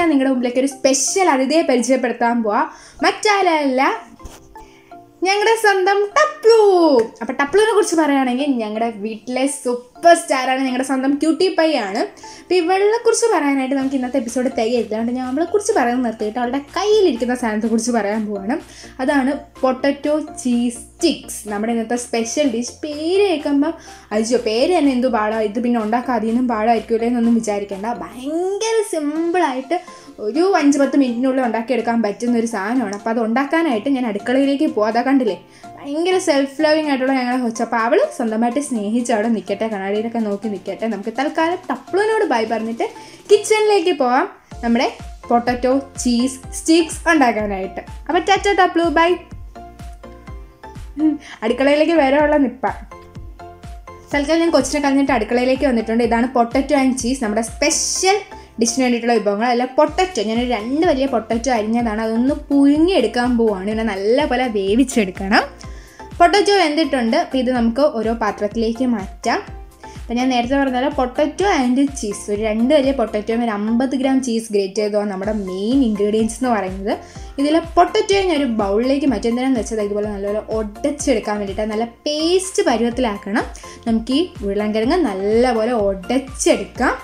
ഞാൻ നിങ്ങളുടെ മുമ്പിലേക്ക് ഒരു സ്പെഷ്യൽ അതിഥിയെ പരിചയപ്പെടുത്താൻ പോവാം. മറ്റാരല്ല, ഞങ്ങളുടെ സ്വന്തം ടപ്ലു. അപ്പോൾ ടപ്ലുവിനെ കുറിച്ച് പറയുകയാണെങ്കിൽ ഞങ്ങളുടെ വീട്ടിലെ സൂപ്പർ സ്റ്റാറാണ്, ഞങ്ങളുടെ സ്വന്തം ക്യൂട്ടി പൈ ആണ്. അപ്പോൾ ഇവളെ കുറിച്ച് പറയാനായിട്ട് നമുക്ക് ഇന്നത്തെ എപ്പിസോഡ് തികയില്ല. അതുകൊണ്ട് ഞാൻ അവളെ കുറിച്ച് പറയുന്നത് നിർത്തിയിട്ട് അവളുടെ കയ്യിലിരിക്കുന്ന സാധനത്തെ കുറിച്ച് പറയാൻ പോവാണ്. അതാണ് പൊട്ടറ്റോ ചീസ് സ്റ്റിക്സ്, നമ്മുടെ ഇന്നത്തെ സ്പെഷ്യൽ ഡിഷ്. പേര് കേൾക്കുമ്പോൾ അയ്യോ പേര് തന്നെ എന്തു പാടാ, ഇത് പിന്നെ ഉണ്ടാക്കാൻ അധികം പാടായിരിക്കുമല്ലോ എന്നൊന്നും വിചാരിക്കേണ്ട. ഭയങ്കര സിമ്പിളായിട്ട് ഒരു 5-10 മിനിറ്റിനുള്ളിൽ ഉണ്ടാക്കിയെടുക്കാൻ പറ്റുന്ന ഒരു സാധനമാണ്. അപ്പോൾ അത് ഉണ്ടാക്കാനായിട്ട് ഞാൻ അടുക്കളയിലേക്ക് പോകാം. അതാ കണ്ടില്ലേ, ഭയങ്കര സെൽഫ് ലവിങ് ആയിട്ടുള്ള ഞങ്ങളെ കൊച്ചു. അപ്പോൾ അവൾ സ്വന്തമായിട്ട് സ്നേഹിച്ച് അവിടെ നിൽക്കട്ടെ, കണ്ണാടിയിലൊക്കെ നോക്കി നിൽക്കട്ടെ. നമുക്ക് തൽക്കാലം ടപ്ലുവിനോട് ബൈ പറഞ്ഞിട്ട് കിച്ചണിലേക്ക് പോവാം നമ്മുടെ പൊട്ടറ്റോ ചീസ് സ്റ്റിക്സ് ഉണ്ടാക്കാനായിട്ട്. അപ്പോൾ ടാറ്റ ടപ്ലു, ബൈ. അടുക്കളയിലേക്ക് വരെയുള്ള നിപ്പ. തൽക്കാലം ഞാൻ കൊച്ചിനെ കളഞ്ഞിട്ട് അടുക്കളയിലേക്ക് വന്നിട്ടുണ്ട്. ഇതാണ് പൊട്ടറ്റോ ആൻഡ് ചീസ്, നമ്മുടെ സ്പെഷ്യൽ ഡിഷിന് വേണ്ടിയിട്ടുള്ള വിഭവങ്ങൾ. അല്ല പൊട്ടറ്റോ, ഞാനൊരു 2 വലിയ പൊട്ടറ്റോ അരിഞ്ഞതാണ്, അതൊന്ന് പുഴുങ്ങിയെടുക്കാൻ പോവുകയാണ്. പിന്നെ നല്ലപോലെ വേവിച്ചെടുക്കണം. പൊട്ടറ്റോ വെന്തിട്ടുണ്ട്. അപ്പോൾ ഇത് നമുക്ക് ഓരോ പാത്രത്തിലേക്ക് മാറ്റാം. അപ്പോൾ ഞാൻ നേരത്തെ പറഞ്ഞാൽ പൊട്ടറ്റോ ആൻഡ് ചീസ്, ഒരു 2 വലിയ പൊട്ടറ്റോയും ഒരു 50 ഗ്രാം ചീസ് ഗ്രേറ്റ് ചെയ്തതാണ് നമ്മുടെ മെയിൻ ഇൻഗ്രീഡിയൻസ് എന്ന് പറയുന്നത്. ഇതിൽ പൊട്ടറ്റോ ഞാൻ ഒരു ബൗളിലേക്ക് മാറ്റി. എന്തിനാണെന്ന് വെച്ചാൽ ഇതുപോലെ നല്ലപോലെ ഉടച്ചെടുക്കാൻ വേണ്ടിയിട്ട് നല്ല പേസ്റ്റ് പരുവത്തിലാക്കണം. നമുക്ക് ഈ ഉരുളൻകിഴങ്ങ് നല്ലപോലെ ഉടച്ചെടുക്കാം.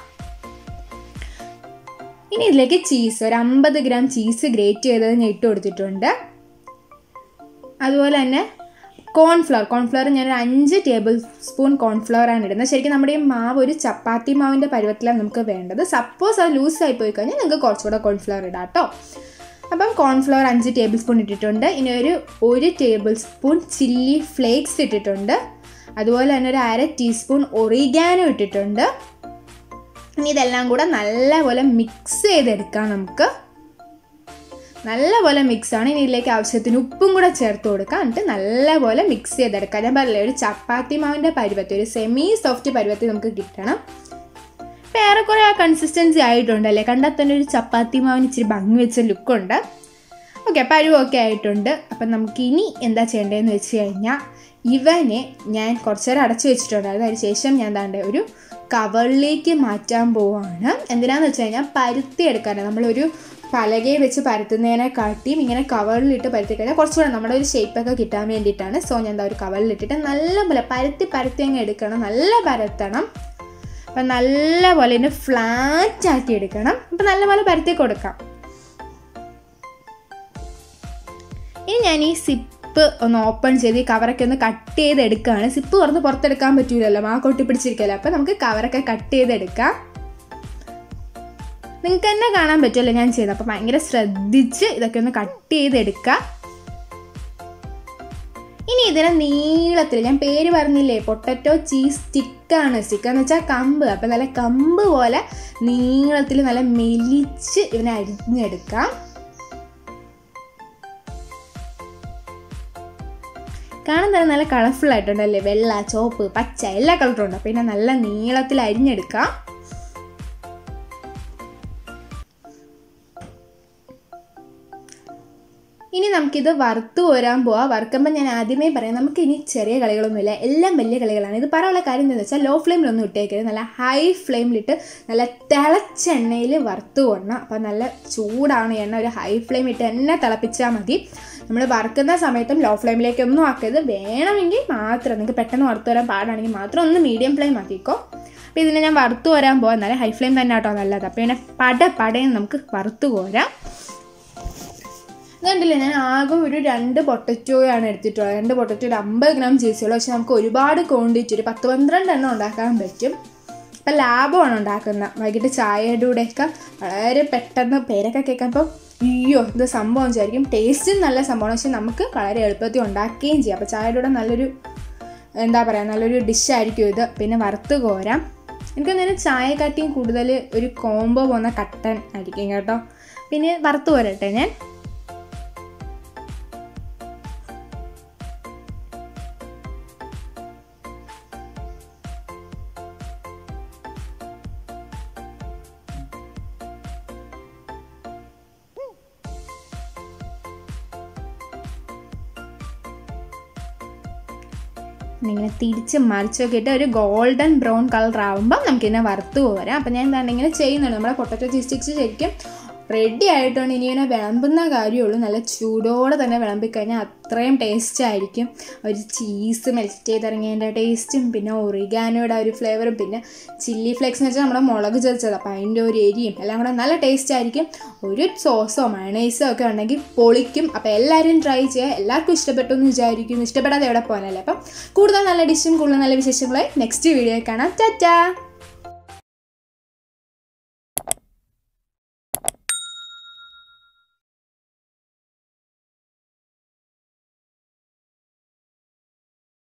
ഇനി ഇതിലേക്ക് ചീസ്, ഒരു 50 ഗ്രാം ചീസ് ഗ്രേറ്റ് ചെയ്തത് ഞാൻ ഇട്ട് കൊടുത്തിട്ടുണ്ട്. അതുപോലെ തന്നെ കോൺഫ്ലവർ ഞാനൊരു 5 ടേബിൾ സ്പൂൺ കോൺഫ്ലവറാണ് ഇടുന്നത്. ശരിക്കും നമ്മുടെ ഈ മാവ് ഒരു ചപ്പാത്തി മാവിൻ്റെ പരുവത്തിലാണ് നമുക്ക് വേണ്ടത്. സപ്പോസ് അത് ലൂസായി പോയി കഴിഞ്ഞാൽ നിങ്ങൾക്ക് കുറച്ചുകൂടെ കോൺഫ്ലവർ ഇടാം കേട്ടോ. അപ്പം കോൺഫ്ലവർ 5 ടേബിൾ സ്പൂൺ ഇട്ടിട്ടുണ്ട്. ഇനി ഒരു 1 ടേബിൾ സ്പൂൺ ചില്ലി ഫ്ലേക്സ് ഇട്ടിട്ടുണ്ട്. അതുപോലെ തന്നെ ഒരു 1/2 ടീസ്പൂൺ ഒറിഗാനോ ഇട്ടിട്ടുണ്ട്. ഇനി ഇതെല്ലാം കൂടെ നല്ലപോലെ മിക്സ് ചെയ്തെടുക്കാം. നമുക്ക് നല്ലപോലെ മിക്സാണ്. ഇനി ഇതിലേക്ക് ആവശ്യത്തിന് ഉപ്പും കൂടെ ചേർത്ത് കൊടുക്കാം. എന്നിട്ട് നല്ലപോലെ മിക്സ് ചെയ്തെടുക്കാം. ഞാൻ പറഞ്ഞില്ലേ, ഒരു ചപ്പാത്തി മാവിൻ്റെ പരുവത്തിൽ, ഒരു സെമി സോഫ്റ്റ് പരുവത്തിൽ നമുക്ക് കിട്ടണം. ഇപ്പോൾ ഏറെക്കുറെ ആ കൺസിസ്റ്റൻസി ആയിട്ടുണ്ടല്ലേ, കണ്ടാൽ തന്നെ ഒരു ചപ്പാത്തി മാവിന് ഇച്ചിരി ഭംഗി വെച്ച ലുക്കുണ്ട്. ഓക്കെ, പരുവമൊക്കെ ആയിട്ടുണ്ട്. അപ്പം നമുക്ക് ഇനി എന്താ ചെയ്യേണ്ടതെന്ന് വെച്ച് കഴിഞ്ഞാൽ, ഇവനെ ഞാൻ കുറച്ച് നേരം അടച്ചു വെച്ചിട്ടുണ്ടായിരുന്നു. അതിന് ശേഷം ഞാൻ ദാണ്ടെ ഒരു കവറിലേക്ക് മാറ്റാൻ പോവുകയാണ്. എന്തിനാന്ന് വെച്ച് കഴിഞ്ഞാൽ പരുത്തി എടുക്കാനാണ്. നമ്മളൊരു പലകയെ വെച്ച് പരത്തുന്നതിനെക്കാട്ടിയും ഇങ്ങനെ കവറിലിട്ട് പരത്തി കഴിഞ്ഞാൽ കുറച്ചുകൂടെ നമ്മുടെ ഒരു ഷേപ്പൊക്കെ കിട്ടാൻ വേണ്ടിയിട്ടാണ്. സോ ഞാൻ എന്താ ഒരു കവറിലിട്ടിട്ട് നല്ലപോലെ പരത്തി അങ്ങ് എടുക്കണം. നല്ല പരത്തണം. അപ്പം നല്ലപോലെ തന്നെ ഫ്ലാറ്റ് ആക്കി എടുക്കണം. അപ്പം നല്ലപോലെ പരത്തി കൊടുക്കാം. ഇനി ഞാൻ ഈ സിപ്പ് ഒന്ന് ഓപ്പൺ ചെയ്ത് ഈ കവറൊക്കെ ഒന്ന് കട്ട് ചെയ്തെടുക്കുകയാണ്. സിപ്പ് തുറന്ന് പുറത്തെടുക്കാൻ പറ്റൂലല്ലോ, ആ കൊട്ടി പിടിച്ചിരിക്കല്ലോ. അപ്പം നമുക്ക് കവറൊക്കെ കട്ട് ചെയ്തെടുക്കാം. നിങ്ങൾക്ക് തന്നെ കാണാൻ പറ്റുമല്ലോ ഞാൻ ചെയ്തത്. അപ്പോൾ ഭയങ്കര ശ്രദ്ധിച്ച് ഇതൊക്കെ ഒന്ന് കട്ട് ചെയ്തെടുക്കുക. ഇനി ഇതിനെ നീളത്തിൽ, ഞാൻ പേര് പറഞ്ഞില്ലേ പൊട്ടറ്റോ ചീസ് സ്റ്റിക്കാണ്. സ്റ്റിക്കെന്ന് വെച്ചാൽ കമ്പ്. അപ്പോൾ നല്ല കമ്പ് പോലെ നീളത്തിൽ നല്ല മെലിച്ച് ഇതിനെ അരിഞ്ഞെടുക്കാം. കാണാൻ തന്നെ നല്ല കളർഫുൾ ആയിട്ടുണ്ടല്ലേ, വെള്ള, ചുവപ്പ്, പച്ച എല്ലാ കളറും ഉണ്ട്. പിന്നെ നല്ല നീളത്തിൽ അരിഞ്ഞെടുക്കാം. ഇനി നമുക്കിത് വറുത്ത് കോരാൻ പോവാം. വറുക്കുമ്പോൾ ഞാൻ ആദ്യമേ പറയാം, നമുക്ക് ഇനി ചെറിയ കളികളൊന്നുമില്ല, എല്ലാം വലിയ കളികളാണ്. ഇത് പറയാനുള്ള കാര്യം എന്താണെന്ന് വെച്ചാൽ, ലോ ഫ്ലെയിമിലൊന്നും ഇട്ടേക്കരുത്, നല്ല ഹൈ ഫ്ലെയിമിലിട്ട് നല്ല തിളച്ച എണ്ണയിൽ വറുത്ത് കൊടണം. അപ്പോൾ നല്ല ചൂടാണ് എണ്ണ, ഒരു ഹൈ ഫ്ലെയിം ഇട്ട് എണ്ണ തിളപ്പിച്ചാൽ മതി. നമ്മൾ വറുക്കുന്ന സമയത്തും ലോ ഫ്ലെയിമിലേക്കൊന്നും ആക്കരുത്. വേണമെങ്കിൽ മാത്രം, നിങ്ങൾക്ക് പെട്ടെന്ന് വറുത്ത് വരാൻ പാടാണെങ്കിൽ മാത്രം ഒന്ന് മീഡിയം ഫ്ലെയിം ആക്കിക്കോ. അപ്പോൾ ഇതിനെ ഞാൻ വറുത്ത് കോരാൻ പോകാം. എന്നാലും ഹൈ ഫ്ലെയിം തന്നെ കേട്ടോ നല്ലത്. അപ്പോൾ ഇങ്ങനെ പടയും നമുക്ക് വറുത്ത് കോരാം. അതുകൊണ്ടല്ലേ ഞാൻ ആകെ ഒരു 2 പൊട്ടറ്റോയാണ് എടുത്തിട്ടുള്ളത്. 2 പൊട്ടറ്റോ ഒരു 50 ഗ്രാം ചീസുള്ളൂ. പക്ഷെ നമുക്ക് ഒരുപാട് ക്വാണ്ടിറ്റി, ഒരു 10-12 എണ്ണം ഉണ്ടാക്കാൻ പറ്റും. അപ്പം ലാഭമാണ് ഉണ്ടാക്കുന്നത്. വൈകിട്ട് ചായയുടെ കൂടെയൊക്കെ വളരെ പെട്ടെന്ന് പേരൊക്കെ കേൾക്കുമ്പോൾ അയ്യോ ഇത് സംഭവം വിചാരിക്കും. ടേസ്റ്റും നല്ല സംഭവമാണ്, പക്ഷെ നമുക്ക് വളരെ എളുപ്പത്തിൽ ഉണ്ടാക്കുകയും ചെയ്യാം. അപ്പോൾ ചായയുടെ കൂടെ നല്ലൊരു എന്താ പറയുക, നല്ലൊരു ഡിഷായിരിക്കും ഇത്. പിന്നെ വറുത്ത് കോരാം. എനിക്കൊന്നും ചായക്കാട്ടിയും കൂടുതൽ ഒരു കോംബോ പോകുന്ന കട്ടൻ ആയിരിക്കും കേട്ടോ. പിന്നെ വറുത്ത് കോരട്ടെ ഞാൻ. ഇങ്ങനെ തിരിച്ച് മറിച്ചൊക്കെ ഇട്ട് ഒരു ഗോൾഡൻ ബ്രൗൺ കളർ ആകുമ്പോൾ നമുക്കിതിനെ വറുത്ത് കോരാം. അപ്പോൾ ഞാൻ എന്താണ് ഇങ്ങനെ ചെയ്യുന്നുണ്ട്. നമ്മുടെ പൊട്ടറ്റോ ചീസ് സ്റ്റിക്സ് ശരിക്കും റെഡി ആയിട്ടുണ്ട്. ഇനി ഇങ്ങനെ വിളമ്പുന്ന കാര്യമുള്ളൂ. നല്ല ചൂടോടെ തന്നെ വിളമ്പിക്കഴിഞ്ഞാൽ അത്രയും ടേസ്റ്റ് ആയിരിക്കും. ഒരു ചീസ് മെൽറ്റ് ചെയ്തിറങ്ങിയതിൻ്റെ ടേസ്റ്റും പിന്നെ ഒറിഗാനോയുടെ ഒരു ഫ്ലേവറും പിന്നെ ചില്ലി ഫ്ലേക്സ് എന്ന് വെച്ചാൽ നമ്മുടെ മുളക് ചതച്ചത്, അപ്പോൾ അതിൻ്റെ ഒരു എരിയും എല്ലാം കൂടെ നല്ല ടേസ്റ്റ് ആയിരിക്കും. ഒരു സോസോ മയണൈസോ ഒക്കെ ഉണ്ടെങ്കിൽ പൊളിക്കും. അപ്പോൾ എല്ലാവരും ട്രൈ ചെയ്യുക. എല്ലാവർക്കും ഇഷ്ടപ്പെട്ടു എന്ന് വിചാരിക്കുന്നു. ഇഷ്ടപ്പെടാതെ എവിടെ പോകാനല്ലേ. അപ്പം കൂടുതൽ നല്ല ഡിഷും കൂടുതൽ നല്ല വിശേഷങ്ങളായി നെക്സ്റ്റ് വീഡിയോ കാണാം. ടാറ്റാ.